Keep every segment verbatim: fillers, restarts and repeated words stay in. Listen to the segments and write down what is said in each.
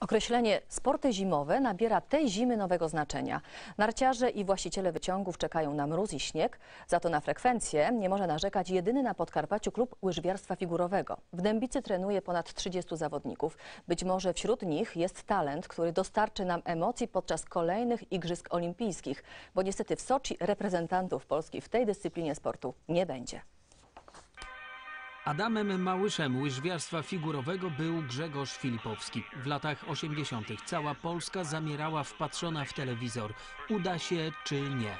Określenie sporty zimowe nabiera tej zimy nowego znaczenia. Narciarze i właściciele wyciągów czekają na mróz i śnieg, za to na frekwencję nie może narzekać jedyny na Podkarpaciu klub łyżwiarstwa figurowego. W Dębicy trenuje ponad trzydziestu zawodników. Być może wśród nich jest talent, który dostarczy nam emocji podczas kolejnych Igrzysk Olimpijskich, bo niestety w Soczi reprezentantów Polski w tej dyscyplinie sportu nie będzie. Adamem Małyszem łyżwiarstwa figurowego był Grzegorz Filipowski. W latach osiemdziesiątych cała Polska zamierała wpatrzona w telewizor. Uda się czy nie?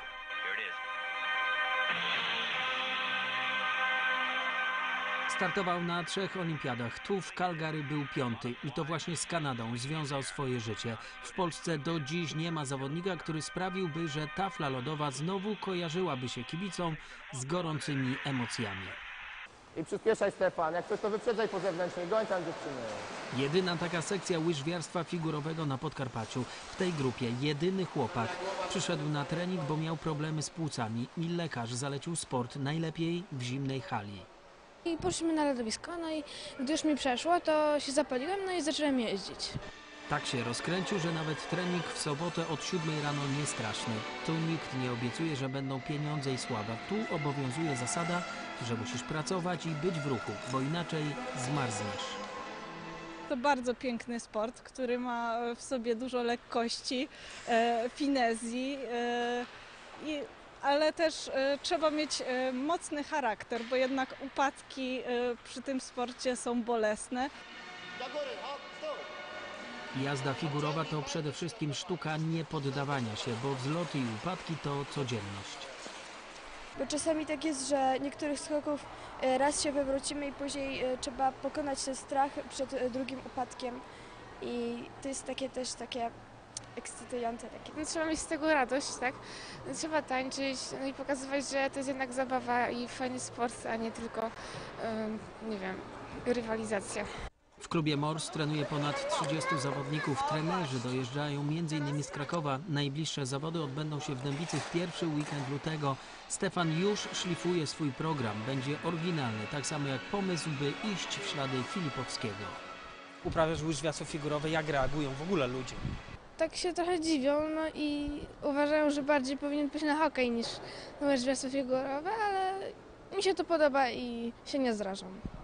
Startował na trzech olimpiadach. Tu w Calgary był piąty i to właśnie z Kanadą związał swoje życie. W Polsce do dziś nie ma zawodnika, który sprawiłby, że tafla lodowa znowu kojarzyłaby się kibicom z gorącymi emocjami. I przyspieszaj, Stefan. Jak ktoś to wyprzedzaj po zewnętrznej, goń tam dziewczyny. Jedyna taka sekcja łyżwiarstwa figurowego na Podkarpaciu. W tej grupie jedyny chłopak. Przyszedł na trening, bo miał problemy z płucami i lekarz zalecił sport najlepiej w zimnej hali. I poszliśmy na lodowisko, no i gdy już mi przeszło, to się zapaliłem, no i zacząłem jeździć. Tak się rozkręcił, że nawet trening w sobotę od siódmej rano nie straszny. Tu nikt nie obiecuje, że będą pieniądze i sława. Tu obowiązuje zasada, że musisz pracować i być w ruchu, bo inaczej zmarzniesz. To bardzo piękny sport, który ma w sobie dużo lekkości, e, finezji, e, i, ale też e, trzeba mieć e, mocny charakter, bo jednak upadki e, przy tym sporcie są bolesne. Do góry, hop, stój! Jazda figurowa to przede wszystkim sztuka niepoddawania się, bo wzloty i upadki to codzienność. Bo czasami tak jest, że niektórych skoków raz się wywrócimy i później trzeba pokonać ten strach przed drugim upadkiem. I to jest takie też takie ekscytujące. Takie. No, trzeba mieć z tego radość, tak? No, trzeba tańczyć, no i pokazywać, że to jest jednak zabawa i fajny sport, a nie tylko, yy, nie wiem, rywalizacja. W klubie Mors trenuje ponad trzydziestu zawodników. Trenerzy dojeżdżają między innymi z Krakowa. Najbliższe zawody odbędą się w Dębicy w pierwszy weekend lutego. Stefan już szlifuje swój program. Będzie oryginalny, tak samo jak pomysł, by iść w ślady Filipowskiego. Uprawiasz łyżwiarstwo figurowe, jak reagują w ogóle ludzie? Tak się trochę dziwią, no i uważają, że bardziej powinien być na hokej niż na łyżwiarstwo figurowe, ale mi się to podoba i się nie zrażam.